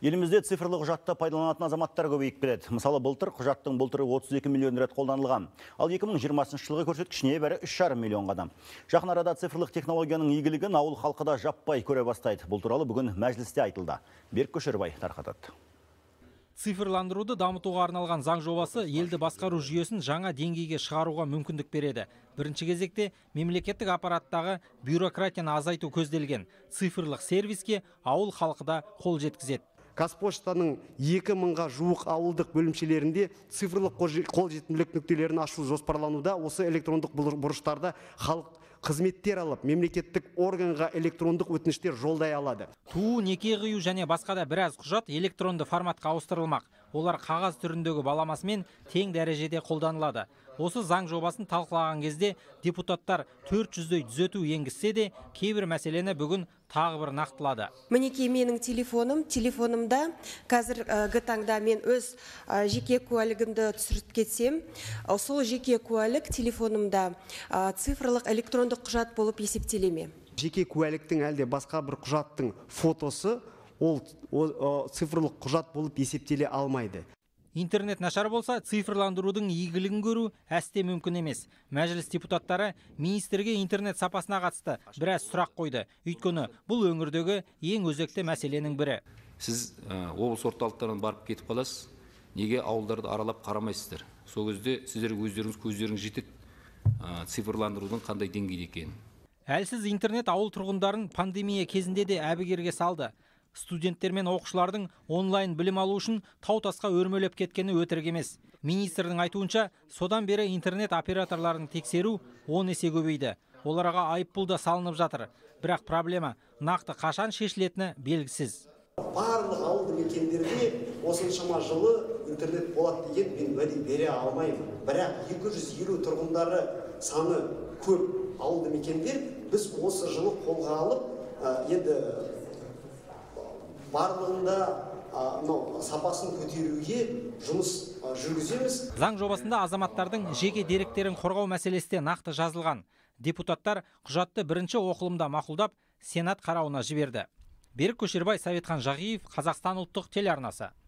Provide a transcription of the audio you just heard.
Елімізде цифрлы құжатты пайдаланатын азаматтар көбейіп келеді. Мысалы, былтыр құжаттың былтыры 32 миллион рет қолданылған. Ал 2020 жылғы көрсеткіш небәрі 3,5 миллион ғана. Жақын арада цифрлық технологияның игілігін ауыл халқы да жаппай көре бастайды. Бұл туралы бүгін мәжілісте айтылды. Берік Көшербай тарқатады. Цифрландыруды дамытуға арналған заң жобасы елді басқару жүйесін жаңа деңгейге шығаруға мүмкіндік береді. Бірінші кезекте мемлекеттік аппараттағы бюрократияны азайту көзделген. Цифрлық сервиске ауыл халқы да қол жеткізеді. Қазпоштаның 2000-ға жуық ауылдық бөлімшелерінде цифрлық қолжетімділік нүктелерін ашу жоспарлануда. Осы электрондық бұрыштарда халық қызметтер алып, мемлекеттік органға электрондық өтініштер жолдай алады. Туу, неке қию және басқа да біраз құжат электронды форматқа ауыстырылмақ. Олар қағаз түріндегі баламасымен тең дәрежеде қолданылады. Осы заң жобасын талқылаған кезде депутаттар 400-дей түзету енгізсе де, кейбір мәселені бүгін тағы бір нақтылады. Мінекей менің телефонымда қазіргі таңда мен өз жеке куәлігімді түсіріп кетсем, сол жеке куәлік телефонымда цифрлық электрондық құжат болып есептелеме. Жеке куәліктің әлде басқа бір құжаттың фотосы ол цифрлық құжат болып есептеле алмайды. Интернет нашар болса, цифрландырудың игілігін көру әсте мүмкін емес. Мәжіліс депутаттары министрге интернет сапасына қатысты біраз сұрақ қойды. Өйткені бұл өңірдегі ең өзекті мәселенің бірі. Сіз облыс орталықтарынан барып кетіп қаласыз, неге ауылдарды аралап қарамайсыздар? Сол кезде сіздер көздеріңіз жетеді цифрландырудың қандай деңгейде екенін. Әлсіз интернет ауыл тұрғындарын пандемия кезінде де әбігерге салды. Студенттер мен оқушылардың онлайн білім алу үшін тау-тасқа өрмелеп кеткені өтірік емес. Министрдің айтуынша, содан бері интернет операторларын тексеру 10 есе көбейді. Оларға айыппұл да салынып жатыр. Бірақ проблема нақты қашан шешілетіні белгісіз. Барлық ауылды мекендерде осыншама жылы интернет болады деген мен уәде бере алмаймын. Бірақ 250 тұрғындары саны көп ауылды мекендер біз осы жылы қолға алып, енді барлығында сапасын көтеруге жұмыс жүргіземіз. Заң жобасында азаматтардың жеке деректерін қорғау мәселесі де нақты жазылған. Депутаттар құжатты бірінші оқылымда мақұлдап, Сенат қарауына жіберді. Берік Көшербай, Советхан Жағиев, Қазақстан ұлттық телеарнасы.